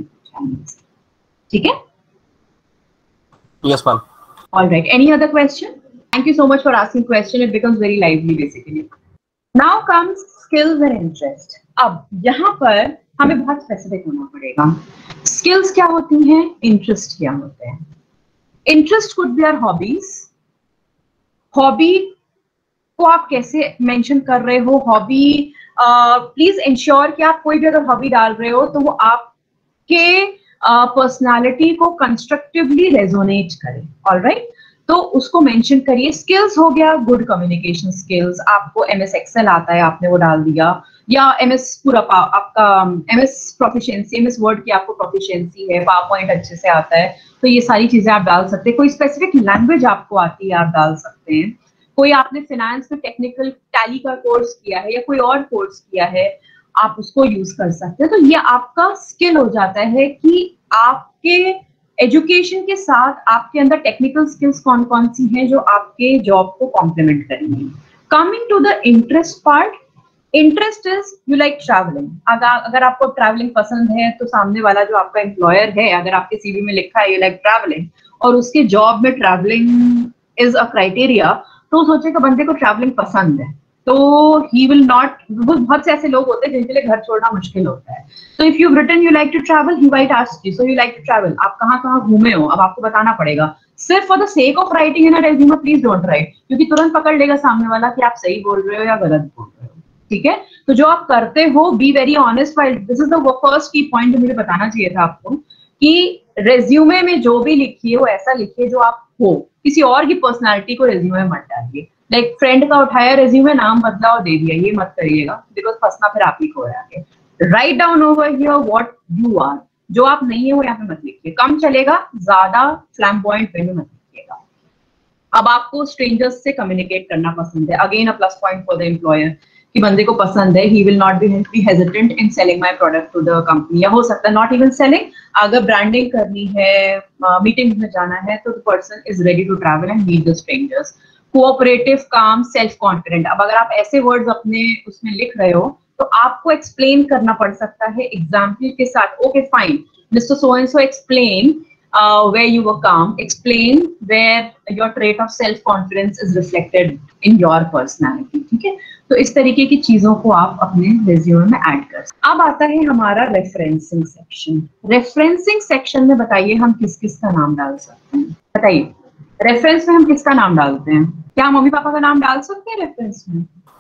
ठीक है? Yes, ma'am. All right. Any other question? Thank you so much for asking question. It becomes very lively basically. Now comes skills and interest. अब यहाँ पर हमें बहुत स्पेसिफिक होना पड़ेगा. स्किल्स क्या होती हैं, इंटरेस्ट क्या होते हैं. Interest could be our hobbies. Hobby को आप कैसे मेंशन कर रहे हो? हॉबी प्लीज इंश्योर कि आप कोई भी अगर हॉबी डाल रहे हो तो वो आपके पर्सनालिटी uh, को कंस्ट्रक्टिवली रेजोनेट करे. ऑलराइट, तो उसको मेंशन करिए. स्किल्स हो गया गुड कम्युनिकेशन स्किल्स. आपको एमएस एक्सेल आता है, आपने वो डाल दिया, या एमएस पूरा आपका एमएस प्रोफिशिएंसी, एमएस वर्ड की आपको प्रोफिशिएंसी है, पावर पॉइंट अच्छे से आता है, तो ये सारी चीजें आप डाल सकते हैं. कोई स्पेसिफिक लैंग्वेज आपको आती है, आप डाल सकते हैं. कोई आपने फाइनेंस में टेक्निकल टैली का कोर्स किया है या कोई और कोर्स किया है, आप उसको यूज कर सकते हैं. तो ये आपका स्किल हो जाता है कि आपके एजुकेशन के साथ आपके अंदर टेक्निकल स्किल्स कौन कौन सी हैं जो आपके जॉब को कॉम्प्लीमेंट करेंगी. Coming to the interest part, interest is you like travelling. अगर अगर आपको ट्रैवलिंग पसंद है तो सामने वाला जो आपका एम्प्लॉयर है, अगर आपके सीवी में लिखा है यू लाइक ट्रैवलिंग और उसके जॉब में ट्रैवलिंग इज अ क्राइटेरिया, तो सोचेगा बंदे को ट्रैवलिंग पसंद है, तो ही विल नॉट. बहुत से ऐसे लोग होते हैं जिनके लिए घर छोड़ना मुश्किल होता है. तो if you written you like to travel, he might ask you, so you like to travel, आप कहाँ कहाँ घूमे हो, अब आपको बताना पड़ेगा. सिर्फ for the sake of writing in a resume please don't write, क्योंकि तुरंत पकड़ लेगा सामने वाला कि आप सही बोल रहे हो या गलत बोल रहे हो. ठीक है, तो जो आप करते हो be very honest. This is the first key point जो मुझे बताना चाहिए था आपको, कि रेज्यूमे में जो भी लिखिए वो ऐसा लिखिए जो आप हो. किसी और की पर्सनालिटी को रेज्यूमे मत डालिए. लाइक like, फ्रेंड का उठाया रेज्यूमे, नाम बदला और दे दिया, ये मत करिएगा, बिकॉज फंसना फिर आप ही को है आगे. Write down over here what you are. जो आप नहीं है वो यहाँ पे मत लिखिए. कम चलेगा, ज्यादा फ्लैम्बॉयंट वे में मत लिखिएगा. अब आपको स्ट्रेंजर्स से कम्युनिकेट करना पसंद है, again a plus point for the employer कि बंदे को पसंद है. He will not be be hesitant in selling my product to the company. या हो सकता है नॉट इवन सेलिंग, अगर ब्रांडिंग करनी है, मीटिंग में जाना है, तो the person is ready to travel and meet the strangers. Cooperative, calm, self confident. अब अगर आप ऐसे वर्ड्स अपने उसमें लिख रहे हो तो आपको एक्सप्लेन करना पड़ सकता है एग्जाम्पल के साथ. Okay fine, mister so and so explain where you were calm, explain where your trait of self confidence is reflected in your personality. ठीक है, तो इस तरीके की चीजों को आप अपने रेज्यूमे में ऐड कर. अब आता है हमारा रेफरेंसिंग सेक्शन. रेफरेंसिंग सेक्शन में बताइए हम किस किस का नाम डाल सकते हैं. बताइए, रेफरेंस में हम किसका नाम डालते हैं? क्या मम्मी पापा का नाम डाल सकते हैं रेफरेंस में?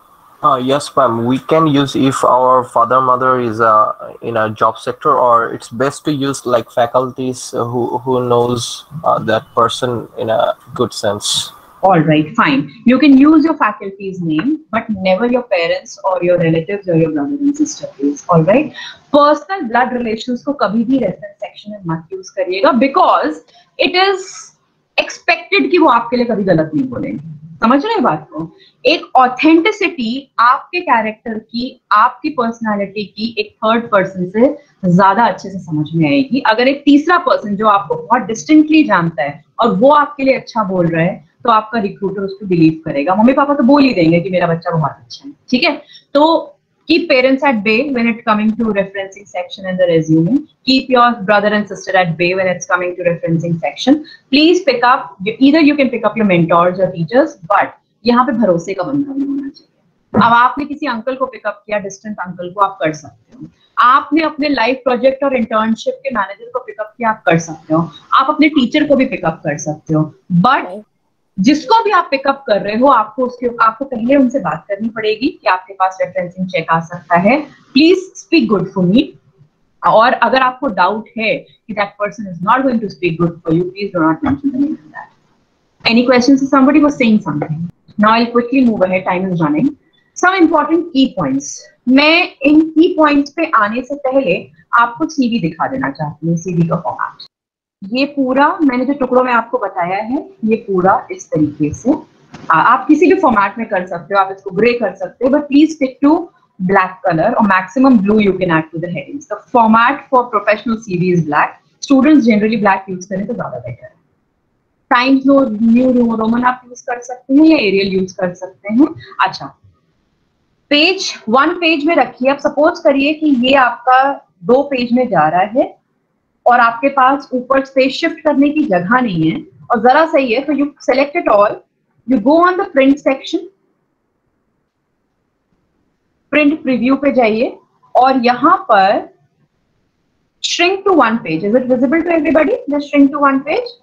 Uh, yes, ma'am. We can use if our father mother is uh, in a job sector, or it's best to use like faculties who who knows uh, that person in a good sense. All right, fine. You can use your faculty's name, but never your parents or your relatives or your brother and sister, please. All right. Personal blood relations को कभी भी reference section में मत use करिएगा, because it is expected कि वो आपके लिए कभी गलत नहीं बोलेंगे. समझ रहे हैं बात को? एक ऑथेंटिसिटी आपके कैरेक्टर की, आपकी पर्सनालिटी की एक थर्ड पर्सन से ज्यादा अच्छे से समझ में आएगी अगर एक तीसरा पर्सन जो आपको बहुत डिस्टिंक्टली जानता है और वो आपके लिए अच्छा बोल रहा है, तो आपका रिक्रूटर उसको बिलीव करेगा. मम्मी पापा तो बोल ही देंगे कि मेरा बच्चा बहुत अच्छा है, ठीक है. तो keep parents at bay when it coming to referencing section in the resume. Keep your brother and sister at bay when it's coming to referencing section. Please pick up, either you can pick up your mentors or teachers, but यहाँ पे भरोसे का बंदा भी होना चाहिए. अब आपने किसी अंकल को पिकअप किया, डिस्टेंट अंकल को, आप कर सकते हो. आपने अपने लाइफ प्रोजेक्ट और इंटर्नशिप के मैनेजर को पिकअप किया, आप कर सकते हो. आप अपने टीचर को भी पिकअप कर सकते हो. बट जिसको भी आप पिकअप कर रहे हो, आपको उसके आपको पहले उनसे बात करनी पड़ेगी कि आपके पास रेफरेंसिंग चेक आ सकता है. Please speak good for me. और अगर आपको डाउट है कि that person is not going to speak good for you, please do not mention the name of that. Any questions? Somebody was saying something. Now I quickly move ahead, time is running. Some important key points. मैं इन की points पे आने से पहले आपको CV दिखा देना चाहती हूँ. सीवी का फॉर्मेट ये पूरा मैंने जो टुकड़ों में आपको बताया है, ये पूरा इस तरीके से आ, आप किसी भी फॉर्मेट में कर सकते हो. आप इसको ग्रे कर सकते हो, but please stick to black colour और maximum blue you can add to the headings. The format for professional CV is black. Students generally black use करें तो ज्यादा बेटर है. टाइम्स न्यू रोमन आप यूज कर सकते हैं या एरियल यूज कर सकते हैं. अच्छा, पेज वन पेज में रखिए. अब सपोज करिए कि ये आपका दो पेज में जा रहा है और आपके पास ऊपर स्पेस शिफ्ट करने की जगह नहीं है और जरा सही है, तो you select it all, you go on the print section, print preview पे जाइए और यहां पर shrink to one page. Is it visible to everybody? Just shrink to one page.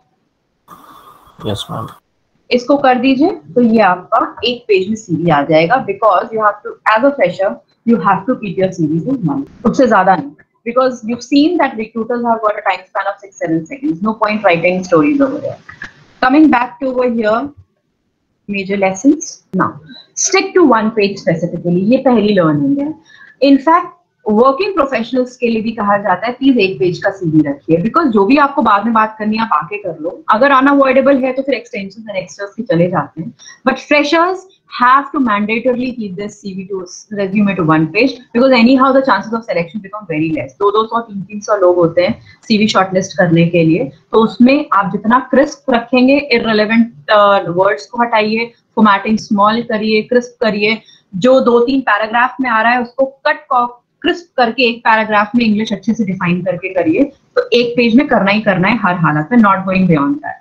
Yes, ma'am. इसको कर दीजिए तो ये आपका एक पेज में सीवी आ जाएगा. Because you have to, as a fresher, you have to keep your CV to one, उससे ज्यादा नहीं. Because you've seen that recruiters have got a time span of six, seven seconds. No point writing stories over there. Coming back to over here, major lessons. Now, stick to one page specifically. ये पहली learning है. In fact, working professionals के लिए भी कहा जाता है please एक पेज का सीवी रखिए. बिकॉज जो भी आपको बाद में बात करनी है आप आके कर लो. अगर अनअवॉइडेबल है तो फिर एक्सटेंशंस एंड एक्स्ट्रास के चले जाते हैं. But freshers have to mandatorily keep this C V to resume to one page because anyhow the chances of selection become very less. दो दो सौ तीन तीन सौ लोग होते हैं C V shortlist करने के लिए, तो उसमें आप जितना crisp रखेंगे, irrelevant uh, words को हटाइए, formatting small करिए, crisp करिए. जो दो तीन पैराग्राफ में आ रहा है उसको कट क्रिस्प करके एक पैराग्राफ में इंग्लिश अच्छे से डिफाइन करके करिए. तो एक पेज में करना ही करना है हर हालत में, not going beyond that.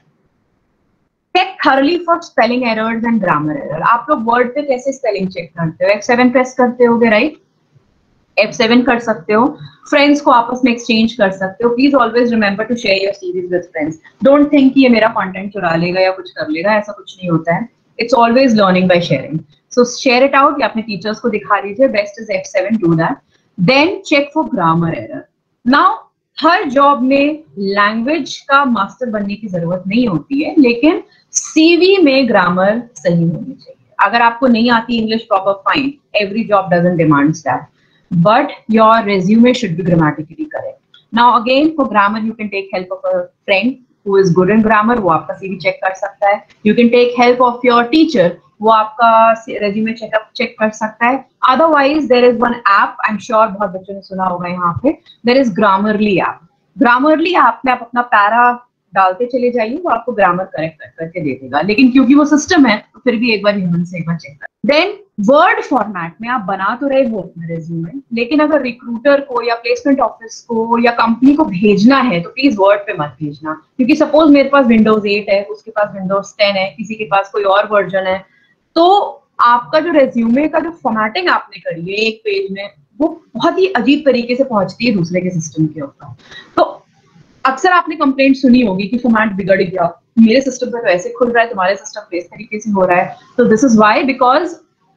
Check thoroughly for spelling errors and grammar error. आप लोग वर्ड पे कैसे स्पेलिंग चेक करते हो? एफ सेवन प्रेस करते होगे, राइट? एफ सेवन कर सकते हो. फ्रेंड्स को आपस में एक्सचेंज कर सकते हो. Please always remember to share your series with friends. Don't think कि ये मेरा कंटेंट चुरा लेगा या कुछ कर लेगा, ऐसा कुछ नहीं होता है. It's always learning by sharing. So share it out या अपने टीचर्स को दिखा दीजिए. Best is F seven, do that. Then check for grammar error. Now हर जॉब में लैंग्वेज का मास्टर बनने की जरूरत नहीं होती है, लेकिन सीवी में ग्रामर सही होनी चाहिए. अगर आपको नहीं आती English proper, fine, every job doesn't demands that, but your resume should be grammatically correct. Now again for grammar you can take help of a friend who is good in grammar, वो आपका CV check कर सकता है. You can take help of your teacher, वो आपका resume checkup check कर सकता है. Otherwise there is one app, I am sure बहुत बच्चों ने सुना होगा यहाँ पे, there is Grammarly app. Grammarly app में आप अपना पैरा डालते चले जाइए, वो आपको ग्रामर करेक्ट कर करके दे देगा. लेकिन क्योंकि वो सिस्टम है तो फिर भी एक बार ह्यूमन से एक बार चेक कर. देन वर्ड फॉर्मेट में आप बना तो रहे हो अपना रेज्यूमे, लेकिन अगर रिक्रूटर को या प्लेसमेंट ऑफिस को या कंपनी को भेजना है तो प्लीज वर्ड पे मत भेजना. क्योंकि सपोज मेरे पास विंडोज एट है, उसके पास विंडोज टेन है, किसी के पास कोई और वर्जन है, तो आपका जो रेज्यूमे का जो फॉर्मेटिंग आपने करी है एक पेज में, वो बहुत ही अजीब तरीके से पहुंचती है दूसरे के सिस्टम के ऊपर. तो अक्सर आपने कंप्लेंट सुनी होगी कि फॉर्मेट बिगड़ गया, मेरे सिस्टम पे तो ऐसे खुल रहा है, तुम्हारे सिस्टम पे इस तरीके से हो रहा है. तो this is why, because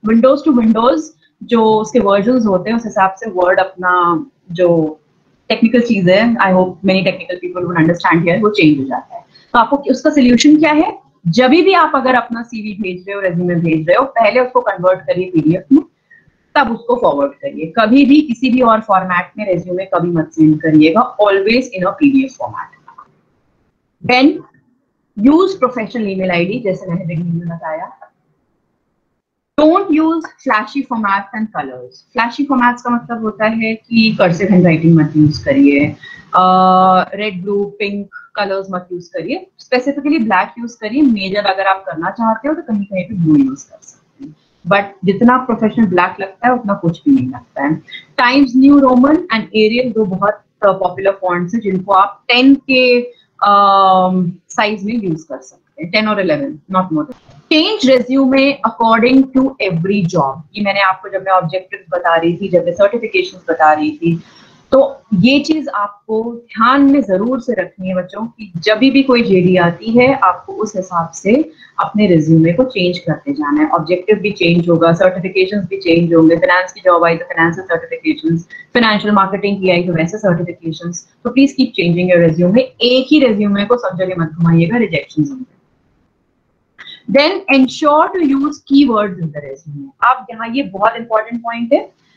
Windows to Windows जो उसके वर्जन्स होते हैं उस हिसाब से वर्ड अपना जो टेक्निकल चीज है, I hope many technical people would understand here, वो चेंज हो जाता है। तो आपको उसका सोल्यूशन क्या है? जब भी आप अगर अपना सीवी भेज रहे हो, रेज्यूमे भेज रहे हो, पहले उसको कन्वर्ट करिए पीडीएफ में, तब उसको फॉरवर्ड करिए। कभी भी किसी भी और फॉर्मेट में रेज्यूमे कभी मत सेंड करिएगा, always in a PDF format. Then use professional email ID, जैसे मैंने बिगिनिंग में बताया। Don't use flashy formats and colours. Flashy formats का मतलब होता है कि कर्सिव हैंडराइटिंग मत यूज करिए, रेड ब्लू पिंक कलर्स मत यूज करिए, स्पेसिफिकली ब्लैक यूज करिए। मेजर अगर आप करना चाहते हो तो कहीं कहीं पे ब्लू यूज कर सकते हैं, बट जितना प्रोफेशनल ब्लैक लगता है उतना कुछ भी नहीं लगता है। Times New Roman and Arial दो बहुत पॉपुलर फॉन्ट्स हैं जिनको आप टेन के साइज में यूज कर सकते हैं, टेन और eleven, not more. Change resume according to every job. ये मैंने आपको जब मैं ऑब्जेक्टिव्स बता रही थी, जब मैं सर्टिफिकेशंस बता रही थी, तो ये चीज आपको ध्यान में जरूर से रखनी है बच्चों कि जब भी कोई जेडी आती है आपको उस हिसाब से अपने रिज्यूमे को चेंज करते जाना है। ऑब्जेक्टिव भी चेंज होगा, सर्टिफिकेशंस भी चेंज होंगे। फाइनेंस की जॉब आई तो फाइनेंशियल सर्टिफिकेशंस, फाइनेंशियल मार्केटिंग की आई तो वैसे सर्टिफिकेशंस। तो please keep changing your resume. एक ही रिज्यूमे को सब जगह मत घुमाइएगा, रिजेक्शंस होंगे। Then ensure to use keywords in the resume. अब यहाँ ये बहुत इंपॉर्टेंट पॉइंट है।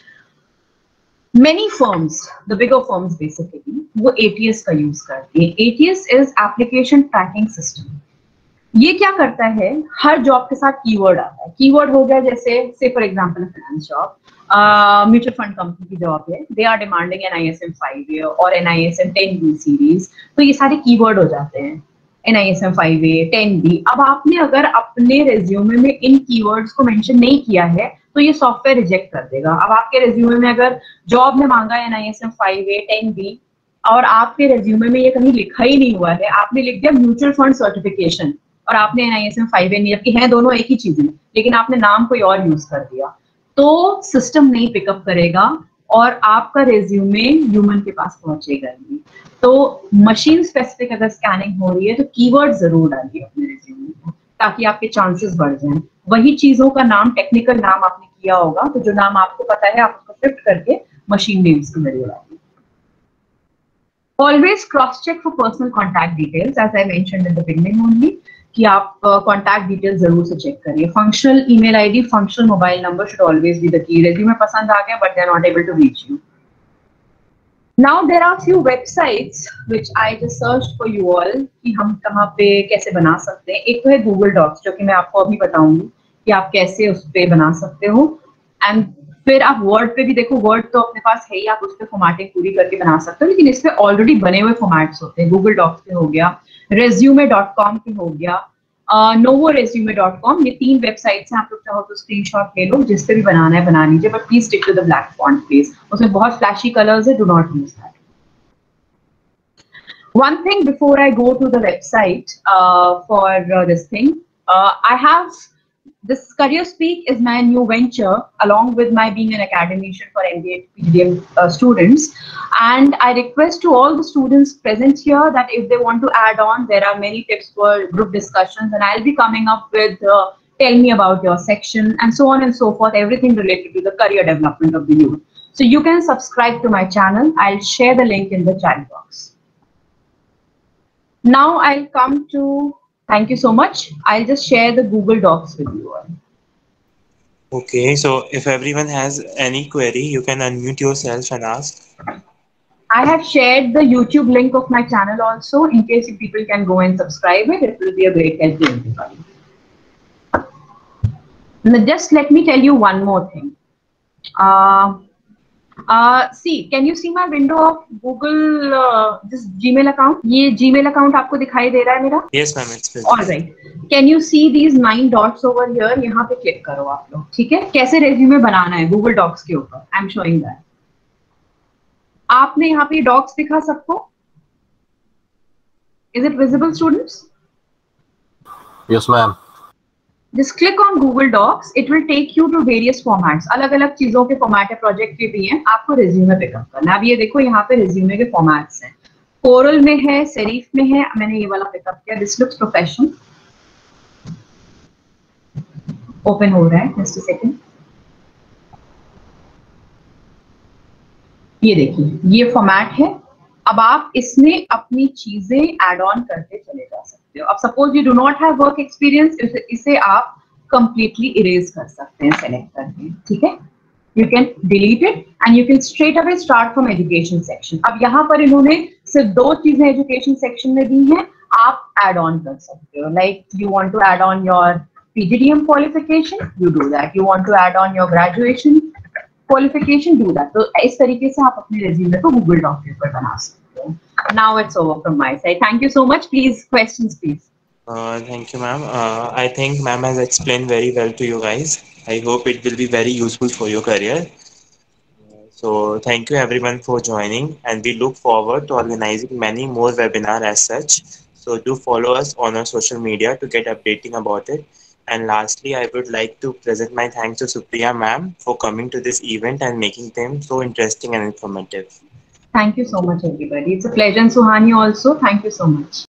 Many firms, the bigger firms basically, वो A T S का यूज करती है। A T S is Application Tracking System. ये क्या करता है, हर जॉब के साथ कीवर्ड आता है। कीवर्ड हो गया जैसे से for example finance job, mutual fund company की जॉब है, they are demanding N I S M five A और N I S M ten B series, तो ये सारे कीवर्ड हो जाते हैं। N I S M five A, ten B. अब आपने अगर अपने रेज्यूमे में इन कीवर्ड्स को मेंशन नहीं किया है तो ये सॉफ्टवेयर रिजेक्ट कर देगा। अब आपके रेज्यूमे में अगर जॉब में मांगा है N I S M five A, ten B और आपके रेज्यूमे में ये कहीं लिखा ही नहीं हुआ है, आपने लिख दिया म्यूचुअल फंड सर्टिफिकेशन और आपने N I S M five A नहीं, जबकि हैं दोनों एक ही चीज है, लेकिन आपने नाम कोई और यूज कर दिया, तो सिस्टम नहीं पिकअप करेगा और आपका रेज्यूमे ह्यूमन के पास पहुंचेगा नहीं। तो मशीन स्पेसिफिक अगर स्कैनिंग हो रही है तो कीवर्ड जरूर डालिए अपने रिज्यूमे में ताकि आपके चांसेस बढ़ जाएं। वही चीजों का नाम, टेक्निकल नाम आपने किया होगा, तो जो नाम आपको पता है आप उसको शिफ्ट करके मशीन नेम्स के जरिए डालिए। Always cross check for personal contact details, as I mentioned in the beginning only, कि आप कॉन्टैक्ट डिटेल्स जरूर से चेक करिए। Functional email ID, functional mobile number should always be the key. Resume पसंद आ गया but they are not able to reach you. Now there are few websites which I just searched for you all कि हम कहाँ पे कैसे बना सकते हैं। एक तो है गूगल डॉक्स, जो कि मैं आपको अभी बताऊंगी कि आप कैसे उस पे बना सकते हो। एंड फिर आप वर्ड पे भी देखो, वर्ड तो अपने पास है ही, आप उस पे फॉर्मेटिंग पूरी करके बना सकते हो, लेकिन इस पे ऑलरेडी बने हुए फॉर्मेट्स होते हैं। गूगल डॉक्स पे हो गया, रेज्यूमे डॉट कॉम पे हो गया, नोवो रेज्यूमे डॉट कॉम, ये तीन वेबसाइट्स हैं। आप लोग चाहो तो स्क्रीनशॉट ले लो, जिस पे भी बनाना है बना लीजिए, but please stick to the black font please. उसमें बहुत फ्लैशी कलर्स है, do not use that. One thing before I go to the website uh, for uh, this thing, uh, I have this Career Speak is my new venture, along with my being an academician for M B A P G M uh, students. And I request to all the students present here that if they want to add on, there are many tips for group discussions, and I'll be coming up with uh, tell me about your section and so on and so forth, everything related to the career development of the youth. So you can subscribe to my channel. I'll share the link in the chat box. Now I'll come to, thank you so much. I'll just share the Google Docs with you all. Okay, so if everyone has any query, you can unmute yourself and ask. I have shared the YouTube link of my channel also, in case you people can go and subscribe it. It will be a great help to everybody. Now just let me tell you one more thing. Uh, Uh, see, can you see my window of Google, uh, this Gmail account? ये Gmail account आपको दिखाई दे रहा है मेरा? Yes, ma'am, it's visible. All right. Can you see these nine dots over here? यहाँ पे click करो आप लोग, ठीक है? कैसे रेज्यूमे बनाना है Google Docs के ऊपर? I'm showing that. आपने यहाँ पे डॉक्स दिखा सबको? Is it visible, students? Yes, ma'am. Just click on Google Docs. It will take you to various formats. अलग अलग चीजों के फॉर्मेट है, प्रोजेक्ट के भी हैं, आपको रिज्यूमे पिकअप करना। अब ये देखो यहाँ पे रिज्यूमे के फॉर्मेट्स हैं, कोरल में है, सेरिफ में है, मैंने ये वाला पिकअप किया। This looks professional. ओपन हो रहा है, जस्ट अ सेकंड। ये देखिए, ये फॉर्मेट है। अब आप इसमें अपनी चीजें एड ऑन करते चले जा सकते हो। अब suppose you do not have work experience, इसे आप कंप्लीटली इरेज कर सकते हैं सेलेक्ट करके, ठीक है। You can delete it and you can straight away start from education section. अब यहाँ पर इन्होंने सिर्फ दो चीजें education section में दी हैं, आप add on कर सकते हो। Like you want to add on your P G D M qualification, you do that. You want to add on your graduation qualification, do that. तो इस तरीके से आप अपने resume को Google Doc के ऊपर बना सकते हो। Now it's over from my side. Thank you so much. Please questions, please. Uh, thank you, ma'am. Uh, I think ma'am has explained very well to you guys. I hope it will be very useful for your career. So thank you everyone for joining, and we look forward to organizing many more webinars as such. So do follow us on our social media to get updating about it. And lastly, I would like to present my thanks to Supriya ma'am for coming to this event and making them so interesting and informative. Thank you so much, everybody. It's a pleasure. And Suhani also, thank you so much.